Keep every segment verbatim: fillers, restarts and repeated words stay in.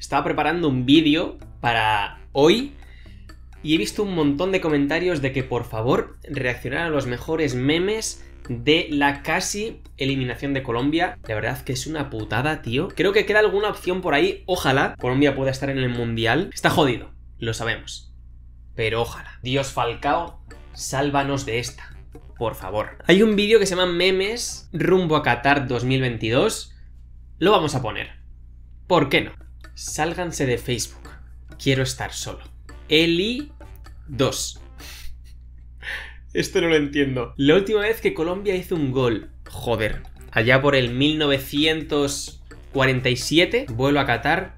Estaba preparando un vídeo para hoy y he visto un montón de comentarios de que por favor reaccionara a los mejores memes de la casi eliminación de Colombia. La verdad que es una putada, tío. Creo que queda alguna opción por ahí. Ojalá Colombia pueda estar en el Mundial. Está jodido, lo sabemos, pero ojalá. Dios, Falcao, sálvanos de esta, por favor. Hay un vídeo que se llama Memes rumbo a Qatar dos mil veintidós. Lo vamos a poner. ¿Por qué no? Sálganse de Facebook. Quiero estar solo. Eli dos. Esto no lo entiendo. La última vez que Colombia hizo un gol, joder, allá por el mil novecientos cuarenta y siete, vuelo a Qatar.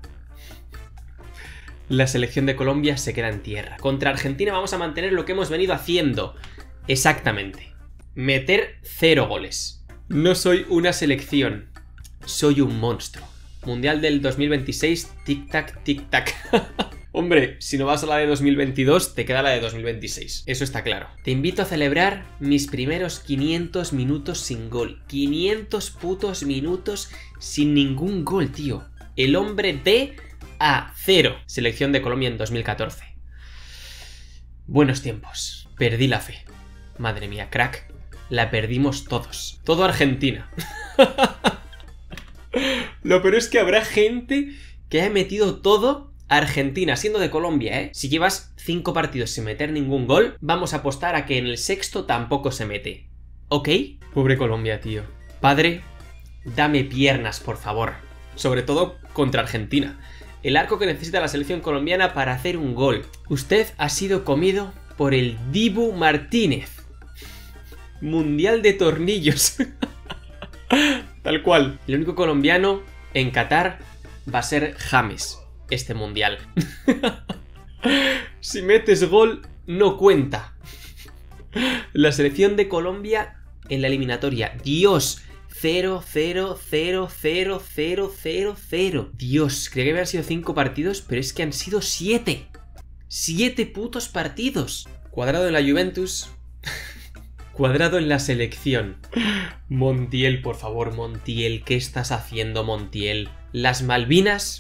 La selección de Colombia se queda en tierra. Contra Argentina vamos a mantener lo que hemos venido haciendo. Exactamente. Meter cero goles. No soy una selección. Soy un monstruo. Mundial del dos mil veintiséis, tic-tac, tic-tac. Hombre, si no vas a la de dos mil veintidós, te queda la de dos mil veintiséis. Eso está claro. Te invito a celebrar mis primeros quinientos minutos sin gol. quinientos putos minutos sin ningún gol, tío. El hombre de a cero. Selección de Colombia en dos mil catorce. Buenos tiempos. Perdí la fe. Madre mía, crack. La perdimos todos. Todo Argentina. Lo peor es que habrá gente que haya metido todo a Argentina, siendo de Colombia, ¿eh? Si llevas cinco partidos sin meter ningún gol, vamos a apostar a que en el sexto tampoco se mete. ¿Ok? Pobre Colombia, tío. Padre, dame piernas, por favor. Sobre todo contra Argentina. El arco que necesita la selección colombiana para hacer un gol. Usted ha sido comido por el Dibu Martínez. Mundial de tornillos. Tal cual. El único colombiano en Qatar va a ser James este mundial. Si metes gol, no cuenta. La selección de Colombia en la eliminatoria. Dios, cero, cero, cero, cero, cero, cero, cero. Dios, creía que habían sido cinco partidos, pero es que han sido siete. Siete putos partidos. Cuadrado en la Juventus. Cuadrado en la selección. Montiel, por favor, Montiel. ¿Qué estás haciendo, Montiel? Las Malvinas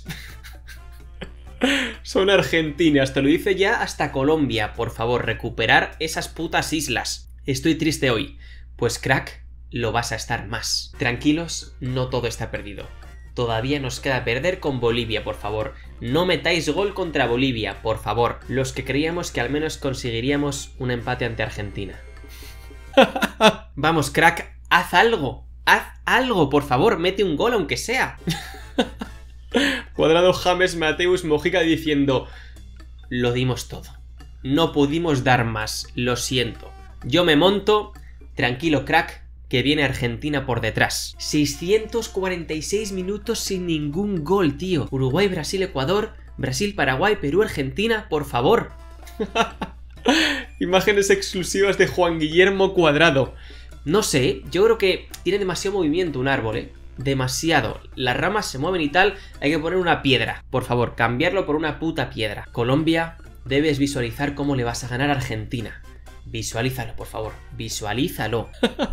son argentinas. Te lo dice ya hasta Colombia. Por favor, recuperar esas putas islas. Estoy triste hoy. Pues crack, lo vas a estar más. Tranquilos, no todo está perdido. Todavía nos queda perder con Bolivia, por favor. No metáis gol contra Bolivia, por favor. Los que creíamos que al menos conseguiríamos un empate ante Argentina. Vamos, crack, haz algo. Haz algo, por favor, mete un gol aunque sea. Cuadrado, James, Mateus, Mojica diciendo: lo dimos todo. No pudimos dar más, lo siento. Yo me monto, tranquilo, crack, que viene Argentina por detrás. seiscientos cuarenta y seis minutos sin ningún gol, tío. Uruguay, Brasil, Ecuador, Brasil, Paraguay, Perú, Argentina, por favor. Imágenes exclusivas de Juan Guillermo Cuadrado. No sé, yo creo que tiene demasiado movimiento un árbol, ¿eh? Demasiado. Las ramas se mueven y tal. Hay que poner una piedra. Por favor, cambiarlo por una puta piedra. Colombia, debes visualizar cómo le vas a ganar a Argentina. Visualízalo, por favor. Visualízalo.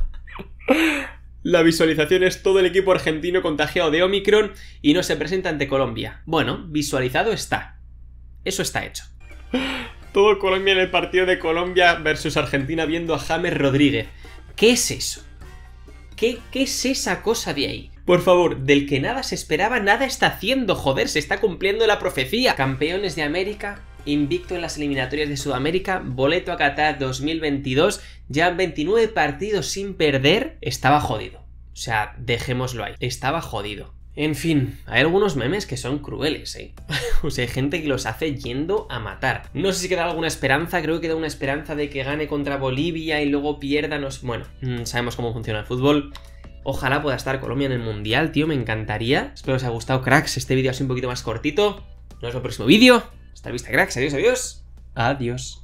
La visualización es todo el equipo argentino contagiado de Omicron y no se presenta ante Colombia. Bueno, visualizado está. Eso está hecho. Todo Colombia en el partido de Colombia versus Argentina viendo a James Rodríguez. ¿Qué es eso? ¿Qué, ¿Qué es esa cosa de ahí? Por favor, del que nada se esperaba, nada está haciendo, joder, se está cumpliendo la profecía. Campeones de América, invicto en las eliminatorias de Sudamérica, boleto a Qatar dos mil veintidós, ya veintinueve partidos sin perder, estaba jodido. O sea, dejémoslo ahí, estaba jodido. En fin, hay algunos memes que son crueles, ¿eh? O sea, hay gente que los hace yendo a matar. No sé si queda alguna esperanza, creo que queda una esperanza de que gane contra Bolivia y luego pierda, no sé. Bueno, mmm, sabemos cómo funciona el fútbol. Ojalá pueda estar Colombia en el Mundial, tío, me encantaría. Espero que os haya gustado, cracks, este vídeo ha sido un poquito más cortito. Nos vemos en el próximo vídeo. Hasta la vista, cracks, adiós, adiós. Adiós.